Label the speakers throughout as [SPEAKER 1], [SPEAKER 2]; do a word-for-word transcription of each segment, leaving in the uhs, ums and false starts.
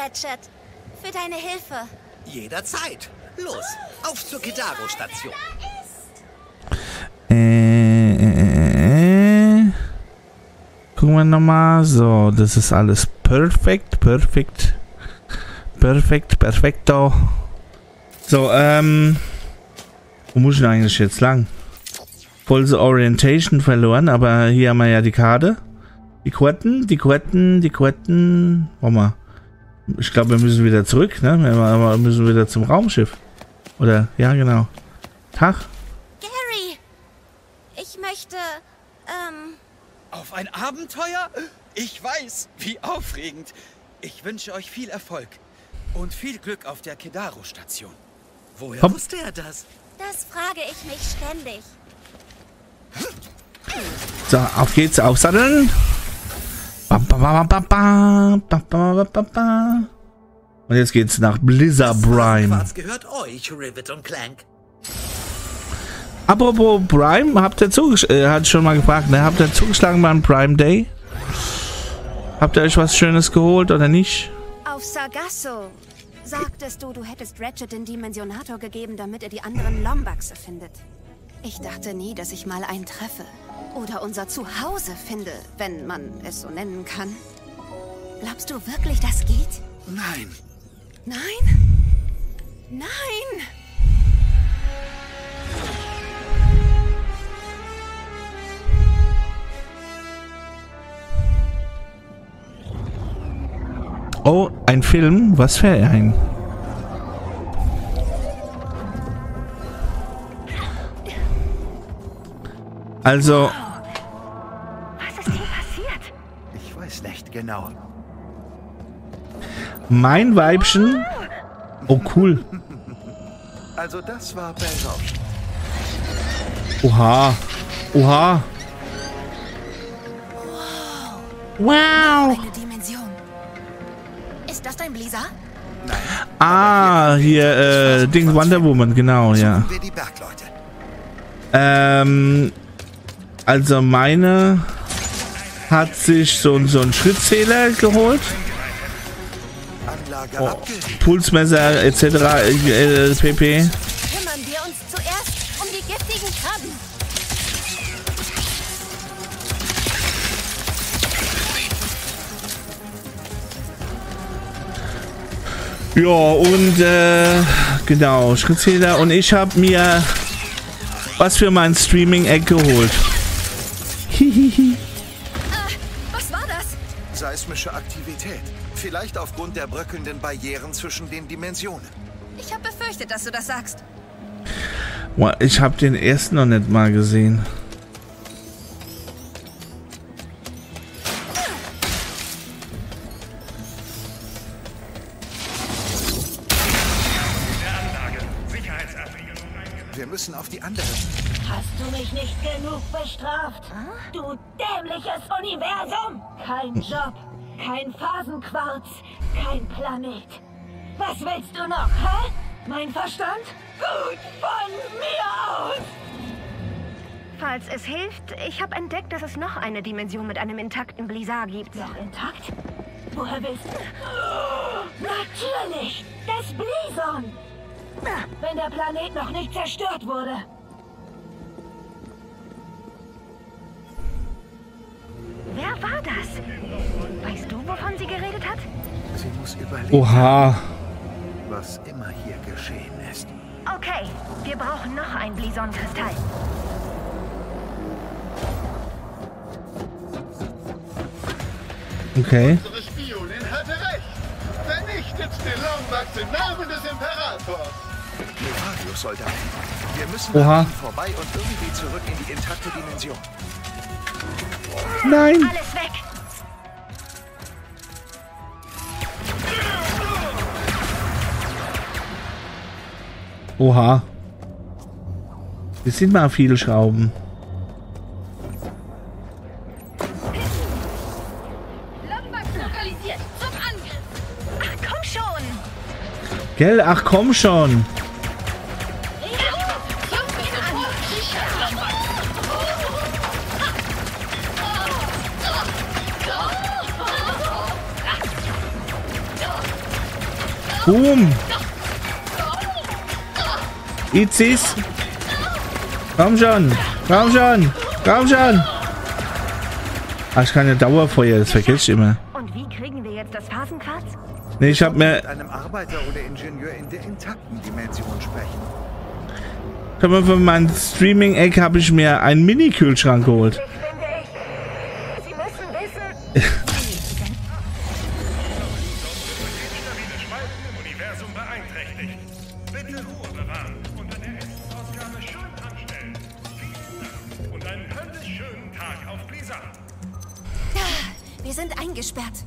[SPEAKER 1] Ratchet, für deine Hilfe.
[SPEAKER 2] Jederzeit. Los, auf zur Kidaru-Station.
[SPEAKER 3] Äh, äh, äh. Gucken wir nochmal. So, das ist alles perfekt, perfekt. Perfekt, perfekto. So, ähm. Wo muss ich denn eigentlich jetzt lang? Voll so Orientation verloren, aber hier haben wir ja die Karte. Die Quetten, die Quetten, die Quetten. Warte mal. Ich glaube, wir müssen wieder zurück, ne? Wir müssen wieder zum Raumschiff. Oder, ja, genau. Tag.
[SPEAKER 1] Gary, ich möchte, ähm...
[SPEAKER 4] Auf ein Abenteuer? Ich weiß, wie aufregend. Ich wünsche euch viel Erfolg und viel Glück auf der Kidaru-Station.
[SPEAKER 2] Woher
[SPEAKER 3] Hopp.
[SPEAKER 2] wusste er das?
[SPEAKER 1] Das frage ich mich ständig.
[SPEAKER 3] So, auf geht's, aufsatteln. Ba, ba, ba, ba, ba, ba, ba, ba, ba. Und jetzt geht's nach Blizzard Prime.
[SPEAKER 2] Was gehört euch, Rivet und Clank?
[SPEAKER 3] Apropos Prime, habt ihr zugeschlagen, äh, hat schon mal gefragt, ne? Habt ihr zugeschlagen beim Prime Day? Habt ihr euch was Schönes geholt oder nicht?
[SPEAKER 5] Auf Sargasso sagtest du, du hättest Ratchet den Dimensionator gegeben, damit er die anderen Lombaxe findet. Ich dachte nie, dass ich mal einen treffe. Oder unser Zuhause finde, wenn man es so nennen kann. Glaubst du wirklich, das geht?
[SPEAKER 2] Nein.
[SPEAKER 5] Nein? Nein!
[SPEAKER 3] Oh, ein Film? Was für ein? Also...
[SPEAKER 5] Was ist hier passiert?
[SPEAKER 4] Ich weiß nicht genau.
[SPEAKER 3] Mein Weibchen... Oh, cool.
[SPEAKER 4] Also das war Belrosh.
[SPEAKER 3] Oha. Oha. Wow.
[SPEAKER 5] Eine Dimension. Ist das dein Blizzard?
[SPEAKER 4] Nein.
[SPEAKER 3] Ah, hier, äh, Ding Wonder Woman, genau, ja.
[SPEAKER 4] Wir die Bergleute.
[SPEAKER 3] Ähm, also meine hat sich so, so einen Schrittzähler geholt.
[SPEAKER 4] Anlage
[SPEAKER 3] Oh,
[SPEAKER 4] abgeriegelt.
[SPEAKER 3] Pulsmesser et cetera äh, pp.
[SPEAKER 1] Kümmern wir uns zuerst um die giftigen Krabben.
[SPEAKER 3] Ja, und äh, genau, Schrittzähler. Und ich habe mir was für mein Streaming-Eck geholt. Hihihi.
[SPEAKER 1] Äh, was war das?
[SPEAKER 4] Seismische Aktivität. Vielleicht aufgrund der bröckelnden Barrieren zwischen den Dimensionen.
[SPEAKER 5] Ich habe befürchtet, dass du das sagst.
[SPEAKER 3] Boah, ich habe den ersten noch nicht mal gesehen.
[SPEAKER 4] Wir müssen auf die andere.
[SPEAKER 6] Hast du mich nicht genug bestraft? Du dämliches Universum! Kein Job, kein Phasenquarz, kein Planet. Was willst du noch, hä? Mein Verstand? Gut von mir aus!
[SPEAKER 5] Falls es hilft, ich habe entdeckt, dass es noch eine Dimension mit einem intakten Blizzard gibt.
[SPEAKER 6] Noch intakt? Woher willst du? Natürlich! Das Blizon! Wenn der Planet noch nicht zerstört wurde.
[SPEAKER 5] Wer war das? Weißt du, wovon sie geredet hat?
[SPEAKER 4] Sie muss überleben,
[SPEAKER 3] Oha.
[SPEAKER 4] was immer hier geschehen ist.
[SPEAKER 5] Okay, wir brauchen noch ein Blizon-Kristall.
[SPEAKER 3] Okay.
[SPEAKER 7] Unsere Spionin hatte recht. Vernichtet den Lombax im Namen des Imperators.
[SPEAKER 4] Radiossoldaten. Wir müssen
[SPEAKER 3] Oha.
[SPEAKER 4] an ihnen vorbei und irgendwie zurück in die intakte Dimension.
[SPEAKER 3] Nein.
[SPEAKER 5] Alles weg!
[SPEAKER 3] Oha. Das sind mal viele Schrauben.
[SPEAKER 1] Lombax lokalisiert. Zum Angriff.
[SPEAKER 5] Ach, komm schon!
[SPEAKER 3] Gell? Ach komm schon. Boom. Izis. Komm schon. Komm schon. Komm schon. Ah, ich kann ja Dauerfeuer, das vergesse ich immer.
[SPEAKER 6] Und wie kriegen wir jetzt das Phasenquarz?
[SPEAKER 3] Nee, ich hab mir...
[SPEAKER 7] Mit einem Arbeiter oder Ingenieur in der intakten Dimension sprechen.
[SPEAKER 3] Kann man von meinem Streaming-Eck habe ich mir einen Mini-Kühlschrank geholt.
[SPEAKER 6] Ich finde ich. Sie müssen wissen.
[SPEAKER 8] Universum beeinträchtigt. Bitte Ruhe bewahren und an der Essensausgabe schön anstellen. Vielen Dank und einen höllisch schönen Tag auf Blizzard.
[SPEAKER 5] Wir sind eingesperrt.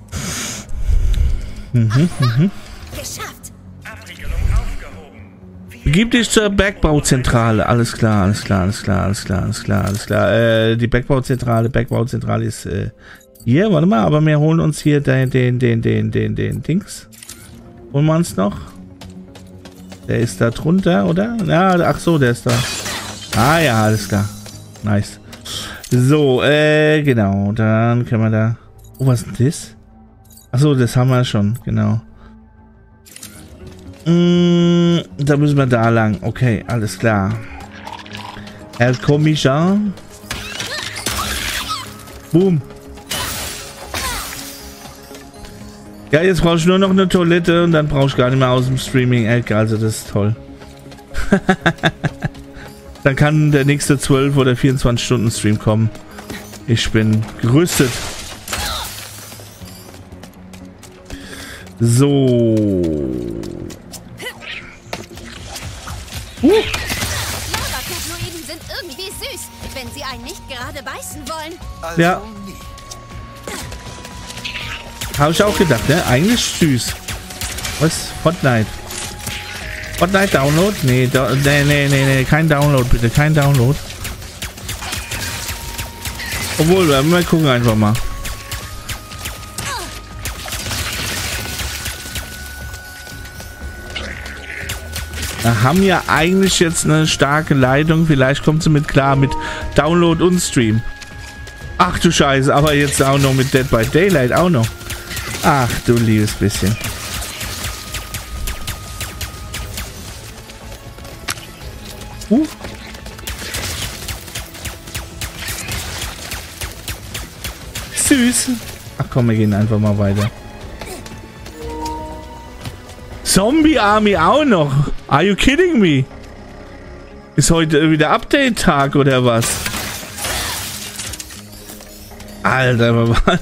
[SPEAKER 3] Mhm, mhm.
[SPEAKER 5] Geschafft.
[SPEAKER 8] Abriegelung aufgehoben.
[SPEAKER 3] Begib dich zur Bergbauzentrale. Alles klar, alles klar, alles klar, alles klar, alles klar, alles klar. Äh, die Bergbauzentrale, Bergbauzentrale ist äh, hier, warte mal, aber wir holen uns hier den, den, den, den, den, den Dings. Holen wir uns noch. Der ist da drunter, oder? Ja, ach so, der ist da. Ah ja, alles klar. Nice. So, äh, genau, dann können wir da... Oh, was ist denn das? Achso, das haben wir schon, genau. Mm, da müssen wir da lang. Okay, alles klar. Herr Kommissar. Boom. Ja, jetzt brauche ich nur noch eine Toilette und dann brauche ich gar nicht mehr aus dem Streaming-Eck. Also das ist toll. Dann kann der nächste zwölf oder vierundzwanzig Stunden Stream kommen. Ich bin gerüstet. So. Uh.
[SPEAKER 5] Lavakugloiden sind irgendwie süß, wenn sie einen nicht gerade beißen wollen.
[SPEAKER 7] Also
[SPEAKER 3] Ja.
[SPEAKER 7] nie.
[SPEAKER 3] Habe ich auch gedacht, ne? Eigentlich süß. Was? Fortnite. Fortnite Download? Nee, da, nee, nee, nee, nee, kein Download, bitte, kein Download. Obwohl, wir gucken einfach mal. Wir haben ja eigentlich jetzt eine starke Leitung. Vielleicht kommt sie mit klar mit Download und Stream. Ach du Scheiße, aber jetzt auch noch mit Dead by Daylight auch noch. Ach du liebes bisschen. Uh. Süß. Ach komm, wir gehen einfach mal weiter. Zombie Army auch noch. Are you kidding me? Ist heute wieder Update-Tag oder was? Alter, was?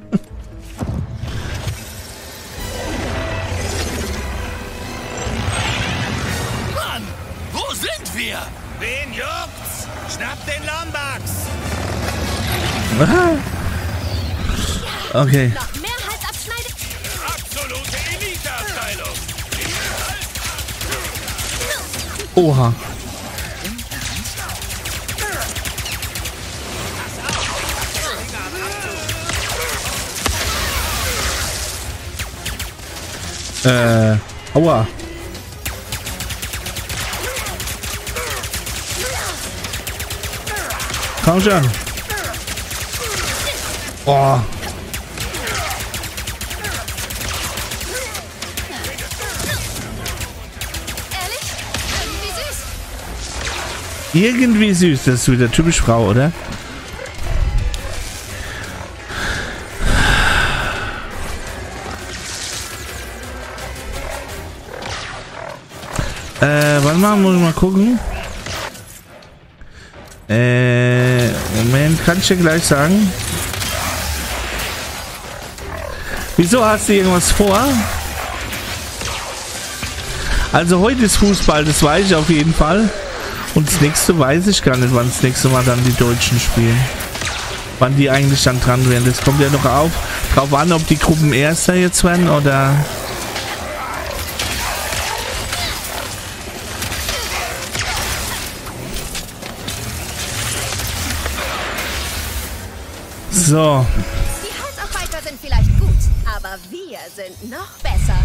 [SPEAKER 2] Mann, wo sind wir? Wen juckt's? Schnapp den Lombax!
[SPEAKER 3] Okay.
[SPEAKER 5] Noch mehr Halsabschneide.
[SPEAKER 2] Absolute Elite-Abteilung!
[SPEAKER 3] Oha. Äh, aua. Komm schon. Boah.
[SPEAKER 5] Ehrlich? Irgendwie süß.
[SPEAKER 3] Irgendwie süß. Das ist wieder typisch Frau, oder? Äh, warte mal, muss ich mal gucken. Äh, Moment, kann ich dir gleich sagen. Wieso hast du irgendwas vor? Also heute ist Fußball, das weiß ich auf jeden Fall. Und das nächste weiß ich gar nicht, wann das nächste Mal dann die Deutschen spielen. Wann die eigentlich dann dran werden. Das kommt ja noch auf, drauf an, ob die Gruppen Erster jetzt werden oder... So.
[SPEAKER 5] Die Halsarbeiter sind vielleicht gut, aber wir sind noch besser.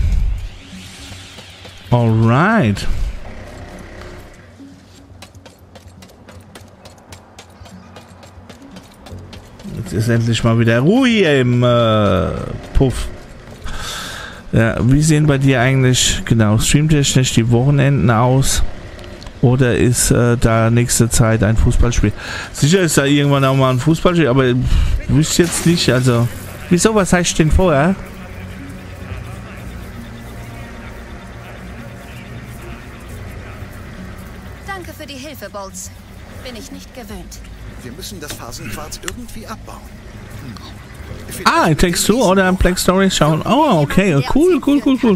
[SPEAKER 3] Alright. Jetzt ist endlich mal wieder Ruhe hier im äh, Puff. Ja, wie sehen bei dir eigentlich, genau, streamtechnisch die Wochenenden aus? Oder ist äh, da nächste Zeit ein Fußballspiel? Sicher ist da irgendwann auch mal ein Fußballspiel, aber ich wüsste jetzt nicht, also... Wieso, was heißt denn vorher?
[SPEAKER 5] Danke für die Hilfe, Bolts. Bin ich nicht gewöhnt.
[SPEAKER 7] Wir müssen das Phasenquarz irgendwie abbauen. Hm.
[SPEAKER 3] Ah, ein Text zwei oder ein Black Story schauen. Oh, okay, cool, cool, cool, cool.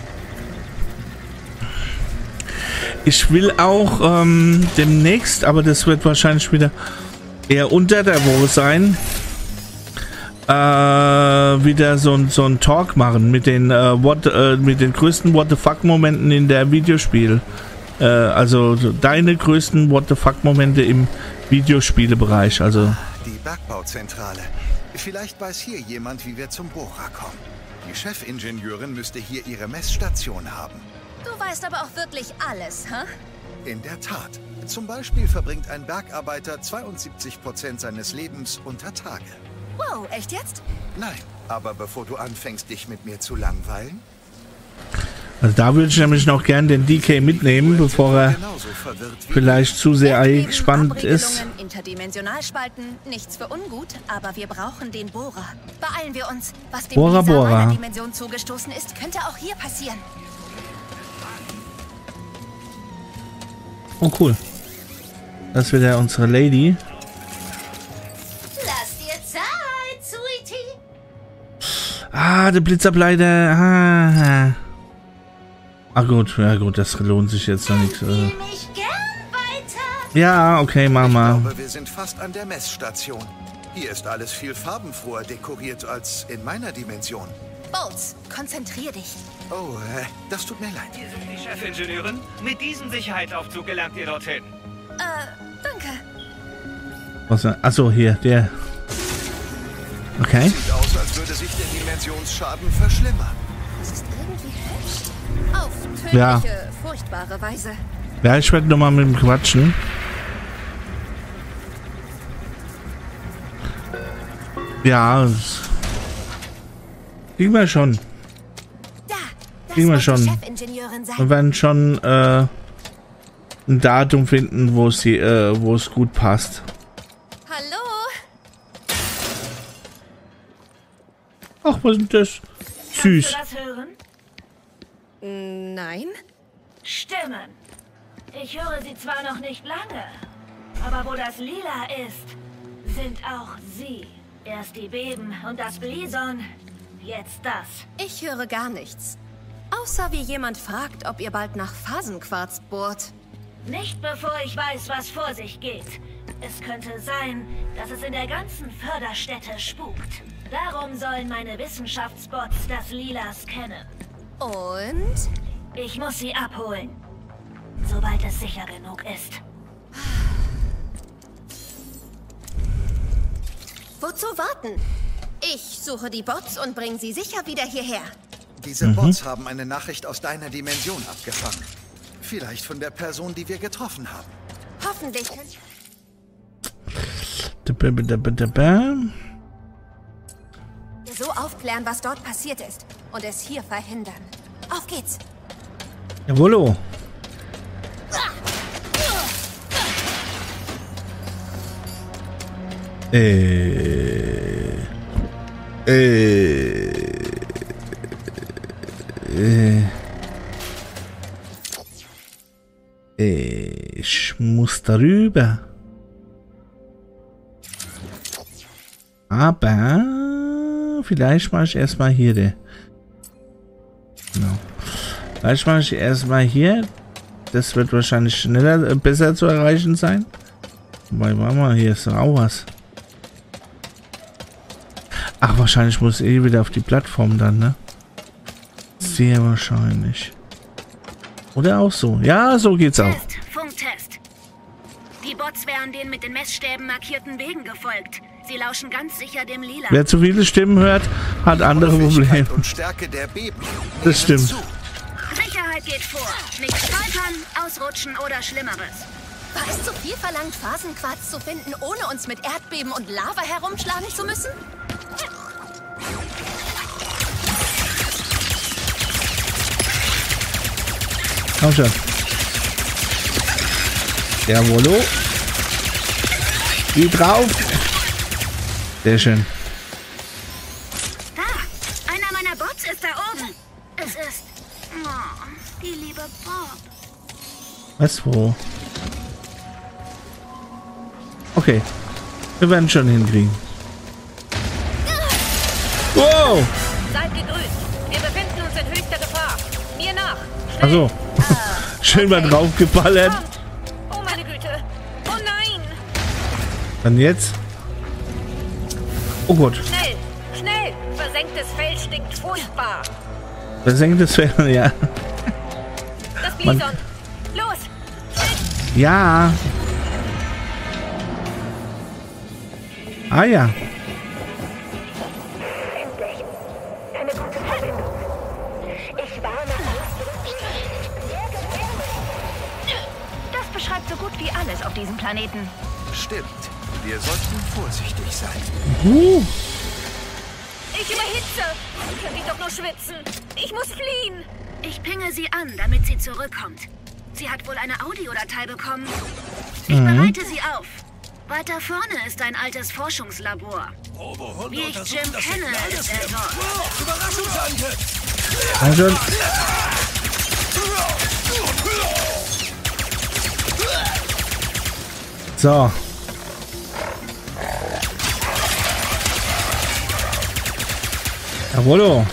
[SPEAKER 3] Ich will auch ähm, demnächst, aber das wird wahrscheinlich wieder eher unter der Woche sein, äh, wieder so, so ein Talk machen mit den, äh, what, äh, mit den größten What the Fuck Momenten in der Videospiel. Äh, also deine größten What the Fuck Momente im Videospielebereich. Also
[SPEAKER 7] die Bergbauzentrale. Vielleicht weiß hier jemand, wie wir zum Bohrer kommen. Die Chefingenieurin müsste hier ihre Messstation haben.
[SPEAKER 5] Du weißt aber auch wirklich alles, hä?
[SPEAKER 7] In der Tat. Zum Beispiel verbringt ein Bergarbeiter zweiundsiebzig Prozent seines Lebens unter Tage.
[SPEAKER 5] Wow, echt jetzt?
[SPEAKER 7] Nein, aber bevor du anfängst, dich mit mir zu langweilen...
[SPEAKER 3] Also da würde ich nämlich noch gern den D K mitnehmen, bevor er vielleicht zu sehr eingespannt ist.
[SPEAKER 5] Interdimensionalspalten, nichts für ungut, aber wir brauchen den Bohrer. Beeilen wir uns. Was dem
[SPEAKER 3] Bohrer,
[SPEAKER 5] Lisa
[SPEAKER 3] Bohrer.
[SPEAKER 5] meiner Dimension zugestoßen ist, könnte auch hier passieren.
[SPEAKER 3] Oh cool. Das ist wieder unsere Lady.
[SPEAKER 1] Lass dir Zeit, Sweetie.
[SPEAKER 3] Ah, der Blitzableiter. Ah. Ah gut, ja gut, das lohnt sich jetzt noch nicht. Äh.
[SPEAKER 1] Mich gern weiter.
[SPEAKER 3] Ja, okay, Mama.
[SPEAKER 7] Ich glaube, wir sind fast an der Messstation. Hier ist alles viel farbenfroher dekoriert als in meiner Dimension.
[SPEAKER 5] Bolts, konzentrier dich.
[SPEAKER 7] Oh, äh, das tut mir leid.
[SPEAKER 2] Hier sind die Chefingenieurin. Mit diesem Sicherheitsaufzug gelangt ihr dorthin.
[SPEAKER 5] Äh, danke.
[SPEAKER 3] Was? Achso, hier, der. Okay.
[SPEAKER 7] Sieht aus, als würde sich der Dimensionsschaden verschlimmern.
[SPEAKER 5] Das ist irgendwie hübsch. Auf tödliche,
[SPEAKER 3] Ja.
[SPEAKER 5] furchtbare Weise.
[SPEAKER 3] Ja, ich werde nochmal mit ihm quatschen. Ja. Kriegen wir schon.
[SPEAKER 5] Da, das
[SPEAKER 3] Kriegen wir
[SPEAKER 5] muss die
[SPEAKER 3] schon.
[SPEAKER 5] Chefingenieurin sein.
[SPEAKER 3] Wir werden schon äh, ein Datum finden, wo es äh, wo es gut passt.
[SPEAKER 5] Hallo?
[SPEAKER 3] Ach, was ist das? Süß.
[SPEAKER 6] Kannst du das hören?
[SPEAKER 5] Nein?
[SPEAKER 6] Stimmen. Ich höre sie zwar noch nicht lange, aber wo das Lila ist, sind auch sie. Erst die Beben und das Blison, jetzt das.
[SPEAKER 5] Ich höre gar nichts. Außer wie jemand fragt, ob ihr bald nach Phasenquarz bohrt.
[SPEAKER 6] Nicht bevor ich weiß, was vor sich geht. Es könnte sein, dass es in der ganzen Förderstätte spukt. Darum sollen meine Wissenschaftsbots das Lila scannen.
[SPEAKER 5] Und?
[SPEAKER 6] Ich muss sie abholen, sobald es sicher genug ist.
[SPEAKER 5] Wozu warten? Ich suche die Bots und bringe sie sicher wieder hierher.
[SPEAKER 7] Diese
[SPEAKER 3] Mhm.
[SPEAKER 7] Bots haben eine Nachricht aus deiner Dimension abgefangen. Vielleicht von der Person, die wir getroffen haben.
[SPEAKER 5] Hoffentlich. So aufklären, was dort passiert ist. Und es hier verhindern. Auf geht's.
[SPEAKER 3] Jawollo. Äh. Äh. Äh. Ich muss darüber. Aber vielleicht mache ich erstmal hier den. Genau. Vielleicht mache ich erstmal hier. Das wird wahrscheinlich schneller, äh, besser zu erreichen sein. Wobei, Mama, hier ist auch was. Ach, wahrscheinlich muss eh wieder auf die Plattform dann, ne? Sehr wahrscheinlich. Oder auch so. Ja, so geht's auch.
[SPEAKER 6] Test, Funktest. Die Bots wären den mit den Messstäben markierten Wegen gefolgt. Sie lauschen ganz sicher dem Lila.
[SPEAKER 3] Wer zu viele Stimmen hört, hat andere Probleme.
[SPEAKER 7] Häufigkeit und Stärke der Beben.
[SPEAKER 3] Das stimmt.
[SPEAKER 7] Zu.
[SPEAKER 6] Sicherheit geht vor. Nicht stolpern, ausrutschen oder Schlimmeres.
[SPEAKER 5] War es zu viel verlangt, Phasenquarz zu finden, ohne uns mit Erdbeben und Lava herumschlagen zu müssen?
[SPEAKER 3] Komm schon. Jawollo. Geh drauf. Sehr schön.
[SPEAKER 6] Da, einer meiner Bots ist da oben. Es ist... Oh, die liebe Bob.
[SPEAKER 3] Was, wo? Okay. Wir werden schon hinkriegen. Wow!
[SPEAKER 1] Seid gegrüßt. Wir befinden uns in höchster Gefahr. Mir nach.
[SPEAKER 3] Achso. Schön mal draufgeballert.
[SPEAKER 1] Oh meine Güte. Oh nein.
[SPEAKER 3] Dann jetzt. Oh Gott.
[SPEAKER 1] Schnell. Schnell. Versenktes Fell stinkt furchtbar.
[SPEAKER 3] Versenktes Fell, ja.
[SPEAKER 1] Das Bison. Los.
[SPEAKER 3] Ja. Ah ja.
[SPEAKER 6] Eine gute Verbindung. Ich warne Das beschreibt so gut wie alles auf diesem Planeten.
[SPEAKER 7] Stimmt. Wir sollten vorsichtig sein.
[SPEAKER 3] Uh.
[SPEAKER 1] Ich überhitze. Könnt ich doch nur schwitzen. Ich muss fliehen.
[SPEAKER 6] Ich pinge sie an, damit sie zurückkommt. Sie hat wohl eine Audiodatei bekommen. Ich
[SPEAKER 3] Mhm.
[SPEAKER 6] bereite sie auf. Weiter vorne ist ein altes Forschungslabor.
[SPEAKER 2] Robohunde
[SPEAKER 6] Wie ich
[SPEAKER 2] untersuchen
[SPEAKER 6] Jim
[SPEAKER 2] das
[SPEAKER 6] kenne,
[SPEAKER 2] Signal des
[SPEAKER 6] ist er
[SPEAKER 2] Lebens.
[SPEAKER 6] dort.
[SPEAKER 2] Wow, Überraschungsangriff!
[SPEAKER 3] Komm schon. So. Jawollo.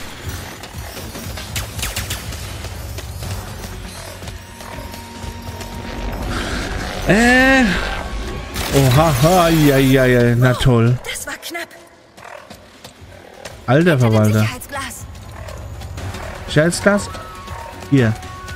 [SPEAKER 3] Äh. Oha, ja, ja, ja, na toll.
[SPEAKER 5] Das war knapp.
[SPEAKER 3] Alter
[SPEAKER 5] Hinter dem
[SPEAKER 3] Verwalter.
[SPEAKER 5] Sicherheitsglas.
[SPEAKER 3] Sicherheitsglas? Hier.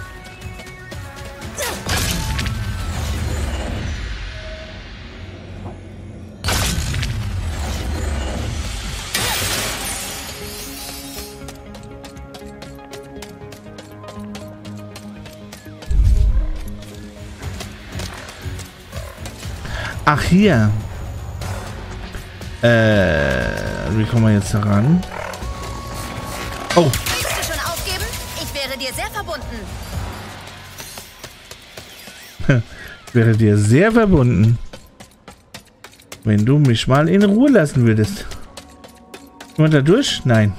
[SPEAKER 3] Ach, hier. Äh, wie kommen wir jetzt heran? Oh,
[SPEAKER 5] Willst du schon aufgeben? Ich wäre dir sehr verbunden.
[SPEAKER 3] ich wäre dir sehr verbunden, wenn du mich mal in Ruhe lassen würdest. Wollen wir da durch? Nein.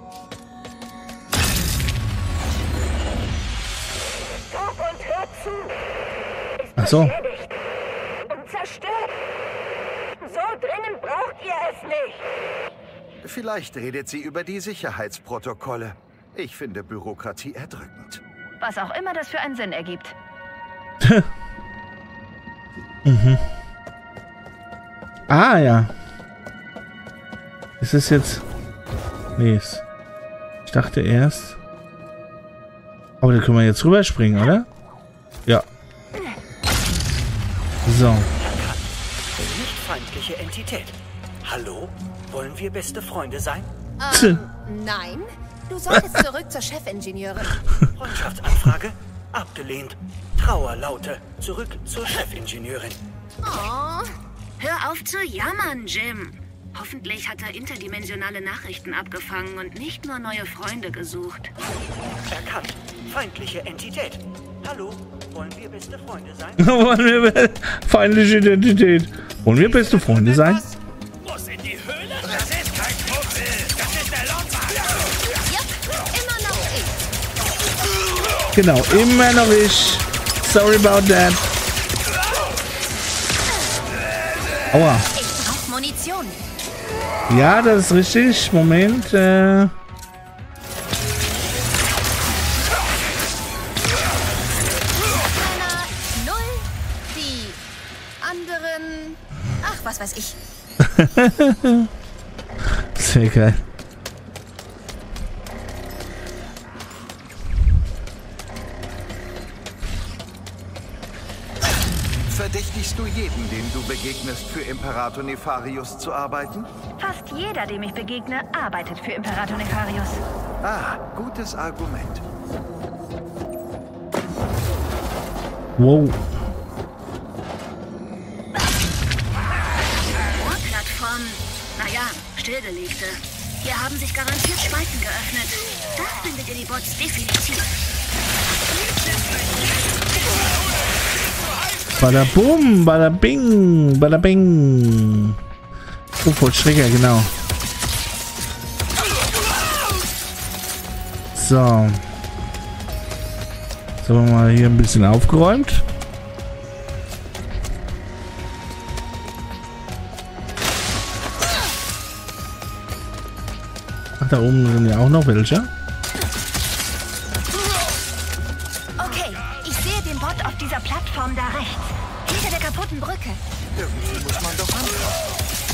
[SPEAKER 6] Stop und hör zu. Ist
[SPEAKER 3] Ach so.
[SPEAKER 6] beschädigt und zerstört. So dringend braucht ihr es nicht.
[SPEAKER 7] Vielleicht redet sie über die Sicherheitsprotokolle. Ich finde Bürokratie erdrückend.
[SPEAKER 6] Was auch immer das für einen Sinn ergibt.
[SPEAKER 3] Mhm. Ah, ja. Ist es jetzt... Nee, ist... Ich dachte erst... Aber da können wir jetzt rüberspringen, oder? Ja. So.
[SPEAKER 9] Nicht feindliche Entität. Hallo? Wollen wir beste Freunde sein?
[SPEAKER 5] Ähm, nein. Du solltest zurück zur Chefingenieurin.
[SPEAKER 9] Freundschaftsanfrage? Abgelehnt. Trauerlaute. Zurück zur Chefingenieurin.
[SPEAKER 5] Oh.
[SPEAKER 6] Hör auf zu jammern, Jim. Hoffentlich hat er interdimensionale Nachrichten abgefangen und nicht nur neue Freunde gesucht.
[SPEAKER 9] Erkannt. Feindliche Entität. Hallo? Wollen wir beste Freunde sein?
[SPEAKER 3] Wollen wir feindliche Identität? Wollen wir beste Freunde sein?
[SPEAKER 2] Muss in die Höhle? Das ist kein Kumpel. Das ist der Lombard.
[SPEAKER 5] Jupp, immer noch ich.
[SPEAKER 3] Genau, immer noch ich. Sorry about that. Aua.
[SPEAKER 5] Ich brauch Munition.
[SPEAKER 3] Ja, das ist richtig. Moment. Äh
[SPEAKER 5] Einer null, die anderen... Ach, was weiß ich.
[SPEAKER 3] Sehr geil.
[SPEAKER 7] Verdächtigst du jeden, dem du begegnest, für Imperator Nefarius zu arbeiten?
[SPEAKER 6] Fast jeder, dem ich begegne, arbeitet für Imperator Nefarius.
[SPEAKER 7] Ah, gutes Argument.
[SPEAKER 3] Wow.
[SPEAKER 6] Bohrplattformen. Naja, stillgelegte. Hier haben sich garantiert Spalten geöffnet. Da findet ihr die Bots definitiv.
[SPEAKER 3] Bada bum, bada bing, bada bing. Oh, Vollstrecker, genau. So. So, mal hier ein bisschen aufgeräumt. Ach, da oben sind ja auch noch welche.
[SPEAKER 6] Okay, ich sehe den Bot auf dieser Plattform da rechts. Hinter der kaputten Brücke.
[SPEAKER 7] Irgendwie muss man doch anfangen.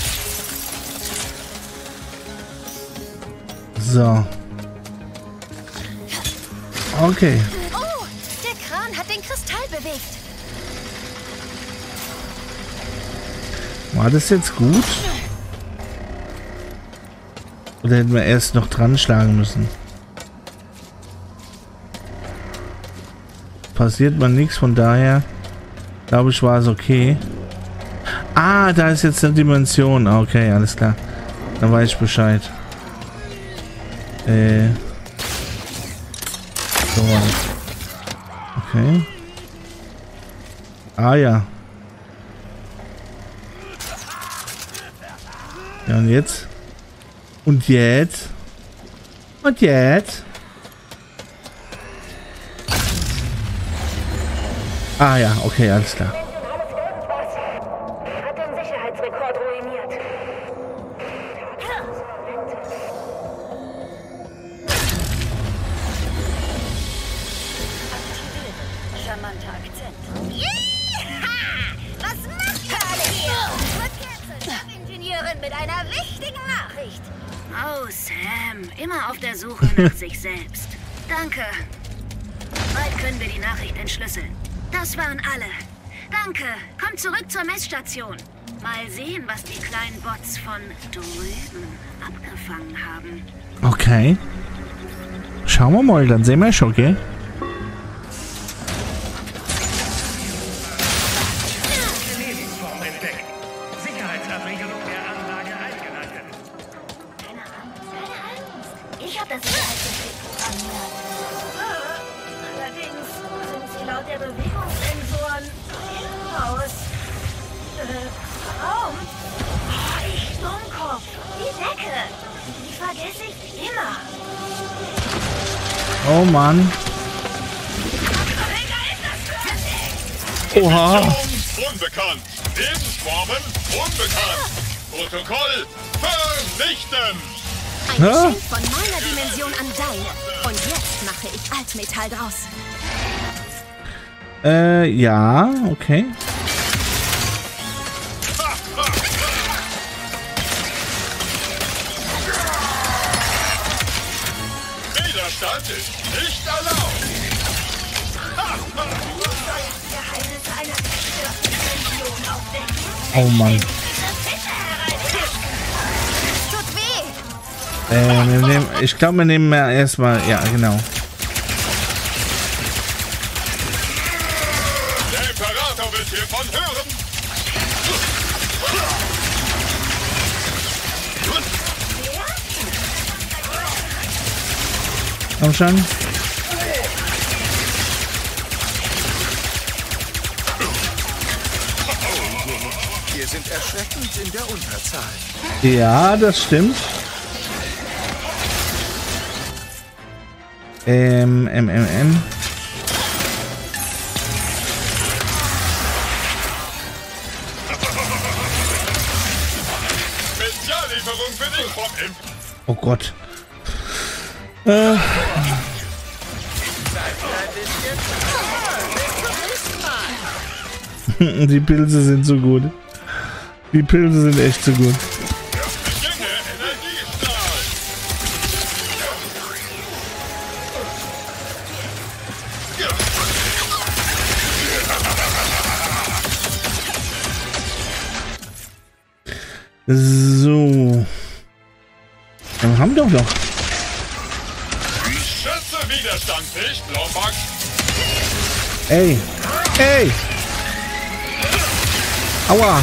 [SPEAKER 3] So. Okay.
[SPEAKER 5] Oh, der Kran hat den Kristall bewegt.
[SPEAKER 3] War das jetzt gut? Oder hätten wir erst noch dran schlagen müssen? Passiert mal nichts, von daher glaube ich, war es okay. Ah, da ist jetzt eine Dimension. Okay, alles klar. Dann weiß ich Bescheid. Äh. So. Okay. Ah ja. Ja, und jetzt? Und jetzt? Und jetzt? Ah ja, okay, alles klar.
[SPEAKER 6] Hat den Sicherheitsrekord ruiniert.
[SPEAKER 1] Charmanter Akzent. Yeeha! Was macht ihr alle hier? Rückkehrt Chefingenieurin mit einer wichtigen Nachricht.
[SPEAKER 10] Oh, Sam. Immer auf der Suche nach sich selbst. Danke. Bald können wir die Nachricht entschlüsseln. Das waren alle. Danke. Kommt zurück zur Messstation. Mal sehen, was die kleinen Bots von drüben abgefangen haben.
[SPEAKER 3] Okay. Schauen wir mal, dann sehen wir schon, gell?
[SPEAKER 8] Lebensform entdeckt. Sicherheitsabriegelung der Anlage eingeleitet.
[SPEAKER 6] Keine Angst, keine Angst. Ich habe das Sicherheitssystem programmiert. Allerdings sind sie laut der Bewegungssensoren im Haus. Äh, Raum? Oh, ich Dummkopf. Die Decke. Die vergesse ich immer.
[SPEAKER 3] Oh Mann. Oha.
[SPEAKER 11] Unbekannt. Lebensformen unbekannt. Protokoll vernichten.
[SPEAKER 5] Ein
[SPEAKER 3] Hä?
[SPEAKER 5] Geschenk von meiner Dimension an deine. Und jetzt mache ich Altmetall draus.
[SPEAKER 3] Äh, ja, okay.
[SPEAKER 11] Widerstand ist nicht erlaubt.
[SPEAKER 6] Geheimnisse einer zerstörten Dimension aufdecken.
[SPEAKER 3] Oh Mann.
[SPEAKER 5] Tut weh.
[SPEAKER 3] Äh, wir nehmen, ich glaube, wir nehmen ja erstmal, ja, genau.
[SPEAKER 11] Der Imperator wird hiervon hören.
[SPEAKER 3] Komm schon.
[SPEAKER 7] Wir sind erschreckend in der Unterzahl.
[SPEAKER 3] Ja, das stimmt. Ähm, M, M, M.
[SPEAKER 11] Speziallieferung bedingt vom Imp.
[SPEAKER 3] Oh Gott. Äh. Die Pilze sind so gut. Die Pilze sind echt so gut.
[SPEAKER 11] Beginne Energiestrahl.
[SPEAKER 3] So. Dann haben wir doch noch.
[SPEAKER 11] Schätze Widerstand nicht, Lombax.
[SPEAKER 3] Ey. Ey. Aua.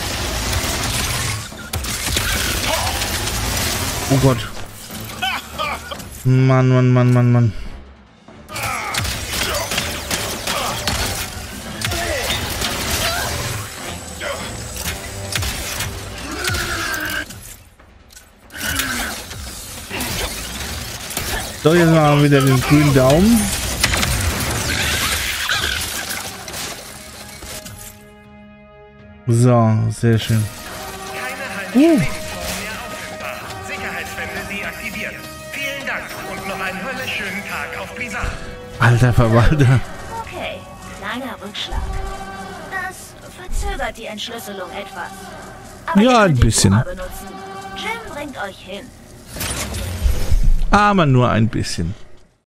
[SPEAKER 3] Oh Gott. Mann, Mann, Mann, Mann, Mann. So, jetzt machen wir wieder den grünen Daumen. So, sehr schön.
[SPEAKER 8] Keine Halblebenform mehr auffindbar. Sicherheitswände deaktiviert. Vielen Dank und noch einen wunderschönen Tag auf Blizzard.
[SPEAKER 3] Alter Verwalter.
[SPEAKER 10] Okay, kleiner Rückschlag. Das verzögert die Entschlüsselung etwas. Aber
[SPEAKER 3] Ja,
[SPEAKER 10] ihr
[SPEAKER 3] ein
[SPEAKER 10] könnt den
[SPEAKER 3] bisschen.
[SPEAKER 10] Puma benutzen. Jim bringt euch hin.
[SPEAKER 3] Aber nur ein bisschen.